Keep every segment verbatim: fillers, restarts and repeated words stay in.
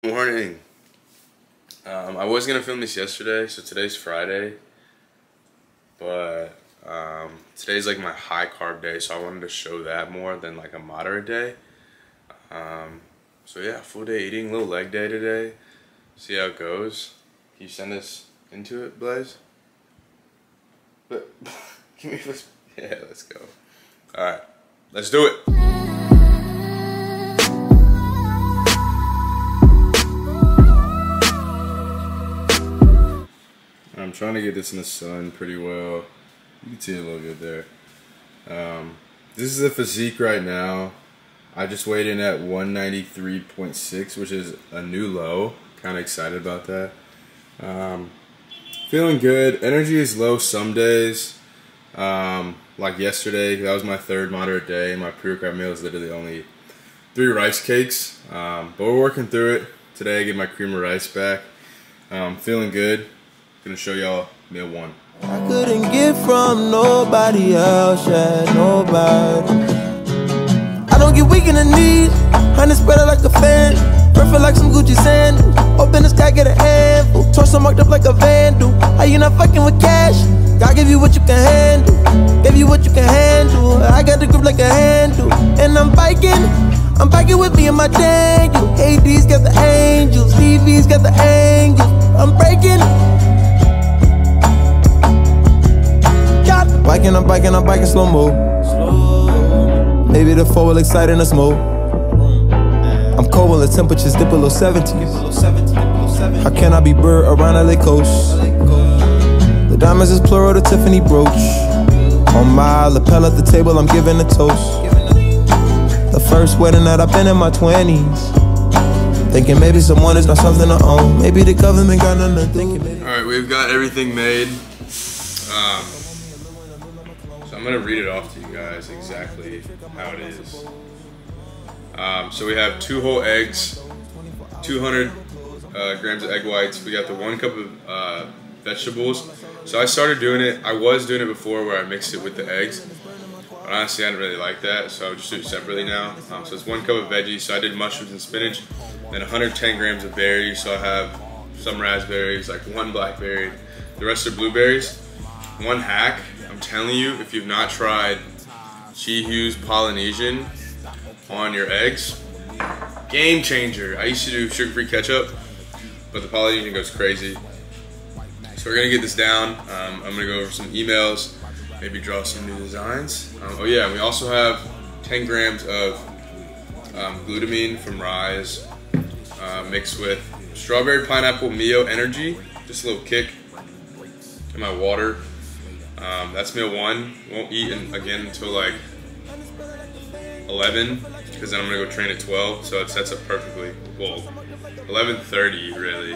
morning. Um, I was gonna film this yesterday, so today's Friday, but um, today's like my high carb day, so I wanted to show that more than like a moderate day. Um, so yeah, full day eating, little leg day today. See how it goes. Can you send us into it, Blaze? But give me this. Yeah, let's go. All right, let's do it. I'm trying to get this in the sun pretty well. You can see it a little good there. Um, this is the physique right now. I just weighed in at one ninety-three point six, which is a new low. Kind of excited about that. Um, feeling good. Energy is low some days. Um, like yesterday, that was my third moderate day, and my pre-workout meal is literally only three rice cakes. Um, but we're working through it. Today I get my cream of rice back. Um, feeling good. Gonna show y'all meal one. I couldn't get from nobody else, yeah, nobody. I don't get weak in the knees, honey spread it like a fan. Perfect like some Gucci sandals. Open the sky, get a handful. Torso marked up like a vandal. How you not fucking with cash? God give you what you can handle. Give you what you can handle. I got the grip like a handle. And I'm biking. I'm biking with me and my Daniel. A D's got the angels. D V's got the angels. I'm breaking. Biking, I'm biking, I'm biking slow-mo. Maybe the four will excite in the smoke. I'm cold when the temperatures dip below seventy. How can I be bird around L A coast? The diamonds is plural, the Tiffany brooch. On my lapel at the table, I'm giving a toast. The first wedding that I've been in my twenties. Thinking maybe someone is not something to own. Maybe the government got nothing to think. Alright, we've got everything made. Um, So I'm going to read it off to you guys exactly how it is. Um, so we have two whole eggs, two hundred uh, grams of egg whites. We got the one cup of uh, vegetables. So I started doing it. I was doing it before where I mixed it with the eggs. But honestly, I didn't really like that, so I would just do it separately now. Um, so it's one cup of veggies. So I did mushrooms and spinach. Then one hundred ten grams of berries. So I have some raspberries, like one blackberry. The rest are blueberries. One hack. I'm telling you, if you've not tried Chi Hu's Polynesian on your eggs, game changer. I used to do sugar-free ketchup, but the Polynesian goes crazy. So we're gonna get this down. Um, I'm gonna go over some emails, maybe draw some new designs. Um, oh yeah, we also have ten grams of um, glutamine from Rise, uh, mixed with strawberry pineapple Mio Energy, just a little kick in my water. Um, that's meal one. Won't eat in, again until like eleven, because then I'm gonna go train at twelve, so it sets up perfectly. Well, eleven thirty really.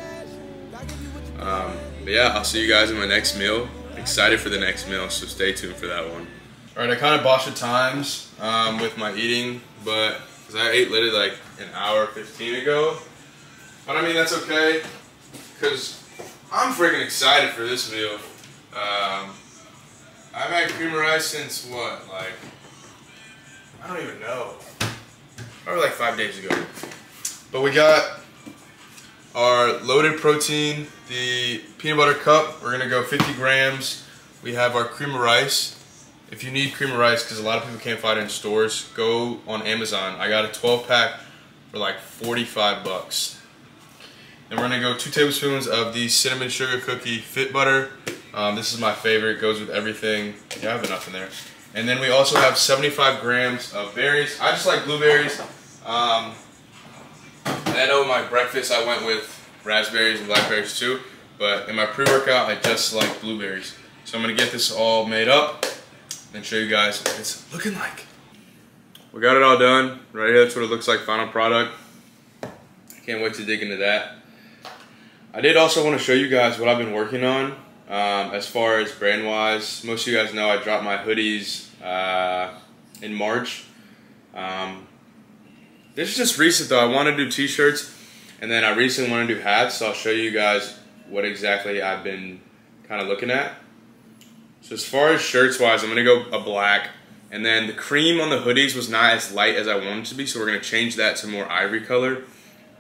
Um, but yeah, I'll see you guys in my next meal. Excited for the next meal, so stay tuned for that one. All right, I kind of botched the times um, with my eating, but because I ate literally like an hour fifteen ago. But I mean that's okay, because I'm freaking excited for this meal. Um, I've had cream of rice since what, like, I don't even know, probably like five days ago. But we got our loaded protein, the peanut butter cup. We're gonna go fifty grams. We have our cream of rice. If you need cream of rice, because a lot of people can't find it in stores, go on Amazon. I got a twelve pack for like forty-five bucks. Then we're gonna go two tablespoons of the cinnamon sugar cookie fit butter. Um, this is my favorite, it goes with everything. Yeah, I have enough in there. And then we also have seventy-five grams of berries. I just like blueberries. Um, I know in my breakfast I went with raspberries and blackberries too, but in my pre-workout I just like blueberries. So I'm gonna get this all made up and show you guys what it's looking like. We got it all done. Right here, that's what it looks like, final product. I can't wait to dig into that. I did also want to show you guys what I've been working on. Um, as far as brand wise, most of you guys know I dropped my hoodies uh, in March. Um, this is just recent though. I want to do t-shirts, and then I recently want to do hats, so I'll show you guys what exactly I've been kind of looking at. So as far as shirts wise, I'm going to go a black, and then the cream on the hoodies was not as light as I wanted it to be, so we're going to change that to more ivory color.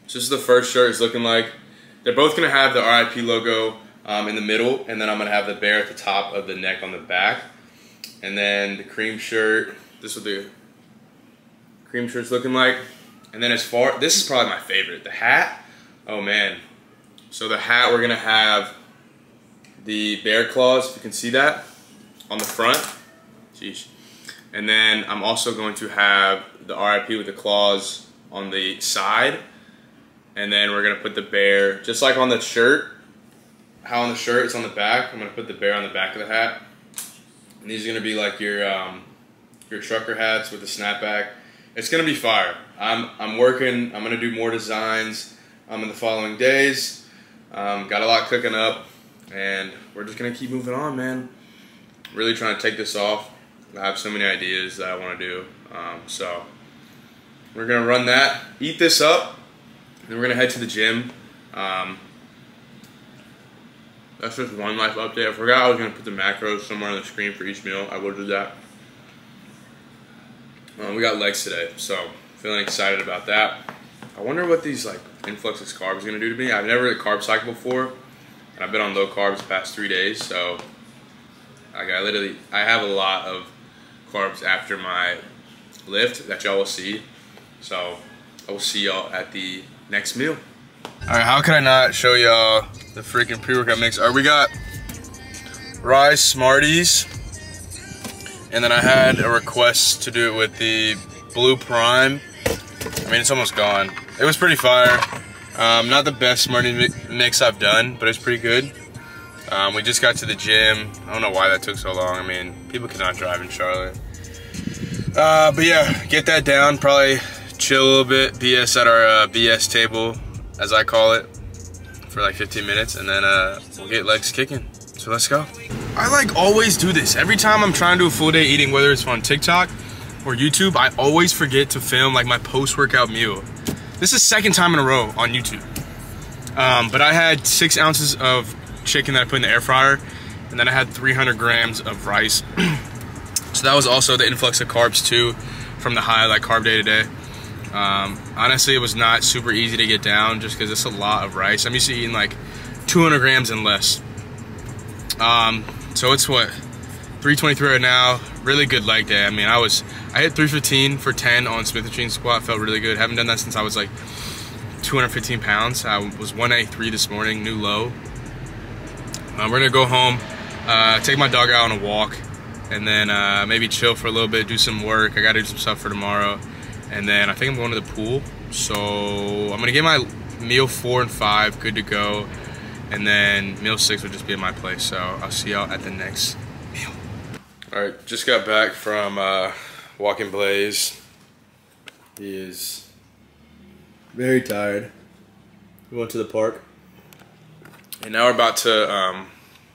So this is the first shirt it's looking like. They're both gonna have the R I P logo um, in the middle, and then I'm gonna have the bear at the top of the neck on the back. And then the cream shirt, this is what the cream shirt's looking like. And then as far, this is probably my favorite, the hat. Oh man. So the hat, we're gonna have the bear claws, if you can see that, on the front. Jeez. And then I'm also going to have the R I P with the claws on the side. And then we're gonna put the bear, just like on the shirt, how on the shirt it's on the back, I'm gonna put the bear on the back of the hat. And these are gonna be like your um, your trucker hats with the snapback. It's gonna be fire. I'm I'm working. I'm gonna do more designs um, in the following days. Um, got a lot cooking up, and we're just gonna keep moving on, man. Really trying to take this off. I have so many ideas that I want to do. Um, so we're gonna run that, eat this up, and then we're gonna head to the gym. Um, that's just one life update. I forgot I was gonna put the macros somewhere on the screen for each meal. I will do that. Um, we got legs today, so feeling excited about that. I wonder what these like influxes carbs are gonna do to me. I've never had a carb cycle before, and I've been on low carbs the past three days, so like I literally I have a lot of carbs after my lift that y'all will see. So I will see y'all at the next meal. All right, how can I not show y'all the freaking pre-workout mix? All right, we got Rise Smarties. And then I had a request to do it with the Blue Prime. I mean, it's almost gone. It was pretty fire. Um, not the best Smartie mix I've done, but it's pretty good. Um, we just got to the gym. I don't know why that took so long. I mean, people cannot drive in Charlotte. Uh, but yeah, get that down. Probably chill a little bit. B S at our uh, B S table, as I call it, for like fifteen minutes. And then uh, we'll get legs kicking. So let's go. I like always do this. Every time I'm trying to do a full day eating, whether it's on TikTok or YouTube, I always forget to film like my post-workout meal. This is the second time in a row on YouTube. Um, but I had six ounces of chicken that I put in the air fryer, and then I had three hundred grams of rice. So that was also the influx of carbs too, from the high like carb day to day. Um, honestly, it was not super easy to get down just because it's a lot of rice. I'm used to eating like two hundred grams and less. Um, so it's what, three twenty-three right now. Really good leg day. I mean, I was I hit three fifteen for ten on Smith machine squat. Felt really good. Haven't done that since I was like two hundred fifteen pounds. I was one eighty-three this morning, new low. Um, we're gonna go home, uh, take my dog out on a walk, and then uh, maybe chill for a little bit, do some work. I gotta do some stuff for tomorrow, and then I think I'm going to the pool. So I'm gonna get my meal four and five good to go. And then meal six would just be at my place. So I'll see y'all at the next meal. All right, just got back from uh, walking Blaze. He is very tired. We went to the park. And now we're about to um,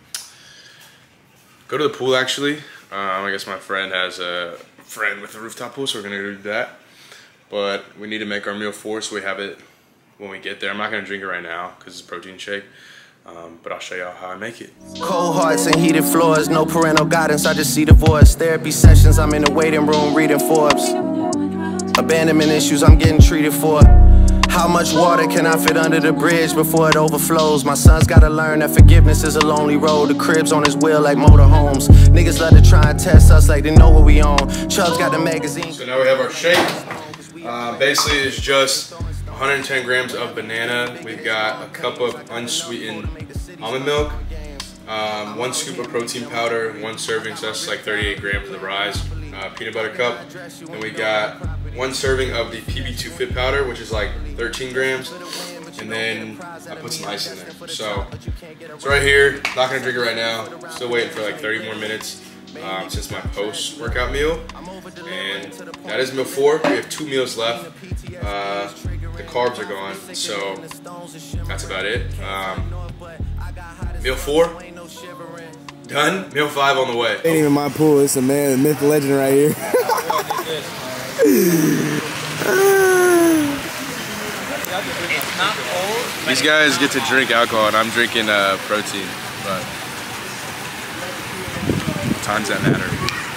go to the pool actually. Um, I guess my friend has a friend with a rooftop pool, so we're gonna go do that. But we need to make our meal four so we have it when we get there. I'm not gonna drink it right now because it's a protein shake. Um, but I'll show y'all how I make it. Cold hearts and heated floors, no parental guidance, I just see divorce. Therapy sessions, I'm in the waiting room reading Forbes. Abandonment issues, I'm getting treated for. How much water can I fit under the bridge before it overflows? My son's gotta learn that forgiveness is a lonely road. The crib's on his wheel like motorhomes. Niggas love to try and test us like they know what we own. Chubb's got the magazine. So now we have our shake. Uh, basically, it's just one hundred ten grams of banana. We've got a cup of unsweetened almond milk, um, one scoop of protein powder, one serving, so that's like thirty-eight grams of the Rise uh, peanut butter cup. And we got one serving of the P B two Fit powder, which is like thirteen grams. And then I put some ice in there. So it's right here. Not gonna drink it right now. Still waiting for like thirty more minutes um, since my post-workout meal. And that is meal four. We have two meals left. Uh, the carbs are gone, so that's about it. Um, meal four, done. Meal five on the way. Ain't even my pool. It's a man, a myth, legend right here. These guys get to drink alcohol, and I'm drinking uh, protein, but times that matter.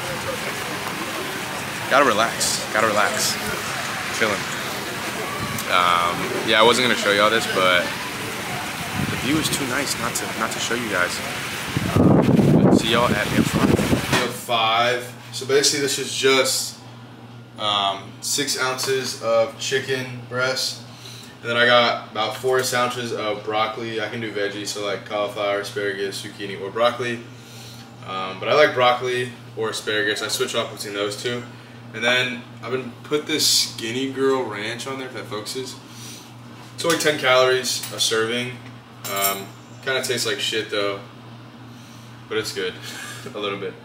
Gotta relax. Gotta relax. Chilling. um, yeah, I wasn't gonna show y'all this, but the view is too nice not to not to show you guys. Um, but see y'all at meal five. Meal five. So basically, this is just um, six ounces of chicken breast. And then I got about four ounces of broccoli. I can do veggies, so like cauliflower, asparagus, zucchini, or broccoli. Um, but I like broccoli or asparagus. I switch off between those two. And then I've been put this Skinny Girl Ranch on there, if that focuses. It's only ten calories a serving. Um, kind of tastes like shit though, but it's good, a little bit.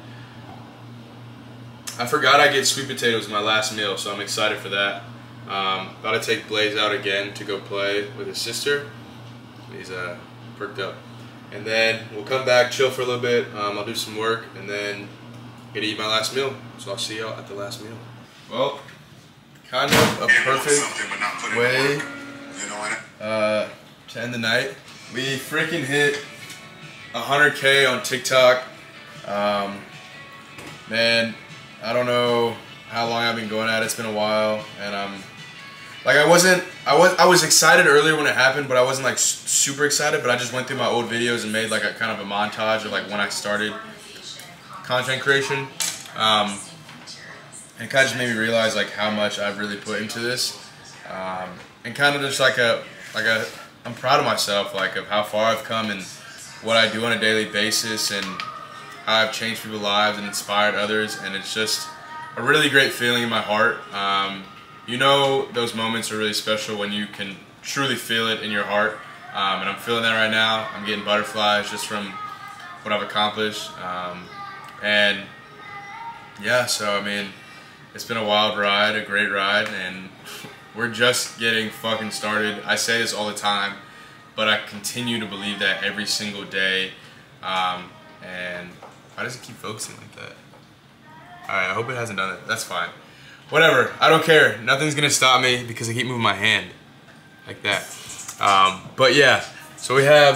I forgot I get sweet potatoes in my last meal, so I'm excited for that. Um, about to take Blaze out again to go play with his sister. He's uh, perked up. And then we'll come back, chill for a little bit. Um, I'll do some work, and then get to eat my last meal. So I'll see y'all at the last meal. Well, kind of a perfect way uh, to end the night. We freaking hit one hundred K on TikTok. Um, man, I don't know how long I've been going at it. It's been a while, and um, like I wasn't, I was, I was excited earlier when it happened, but I wasn't like super excited. But I just went through my old videos and made like a kind of a montage of like when I started content creation, um, and kind of just made me realize like how much I've really put into this, um, and kind of just like a, like a, I'm proud of myself, like of how far I've come and what I do on a daily basis, and how I've changed people's lives and inspired others, and it's just a really great feeling in my heart. Um, you know, those moments are really special when you can truly feel it in your heart, um, and I'm feeling that right now. I'm getting butterflies just from what I've accomplished, um, and yeah, so I mean, it's been a wild ride, a great ride, and we're just getting fucking started. I say this all the time, but I continue to believe that every single day, um, and why does it keep focusing like that? Alright, I hope it hasn't done it. That's fine. Whatever. I don't care. Nothing's gonna stop me because I keep moving my hand. Like that. Um, but yeah, so we have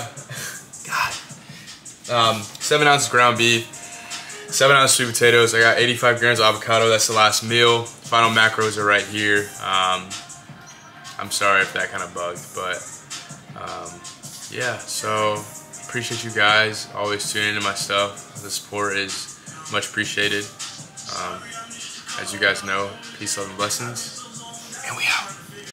God um, seven ounces ground beef, seven ounces sweet potatoes. I got eighty-five grams of avocado. That's the last meal. Final macros are right here. Um, I'm sorry if that kind of bugged, but um, yeah, so appreciate you guys always tuning into my stuff. The support is much appreciated. Um, as you guys know, peace, love, and blessings.